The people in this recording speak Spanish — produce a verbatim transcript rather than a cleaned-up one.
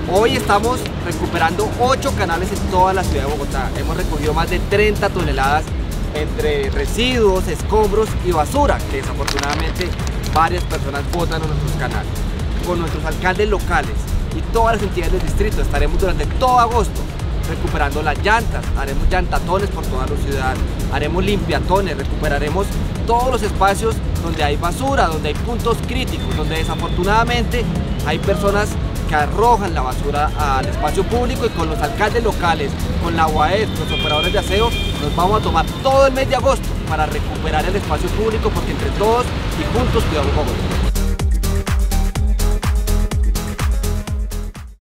Hoy estamos recuperando ocho canales en toda la ciudad de Bogotá. Hemos recogido más de treinta toneladas entre residuos, escombros y basura que desafortunadamente varias personas botan en nuestros canales. Con nuestros alcaldes locales y todas las entidades del distrito estaremos durante todo agosto recuperando las llantas, haremos llantatones por toda la ciudad, haremos limpiatones, recuperaremos todos los espacios donde hay basura, donde hay puntos críticos, donde desafortunadamente hay personas que arrojan la basura al espacio público, y con los alcaldes locales, con la U A E D, los operadores de aseo, nos vamos a tomar todo el mes de agosto para recuperar el espacio público, porque entre todos y juntos cuidamos Bogotá.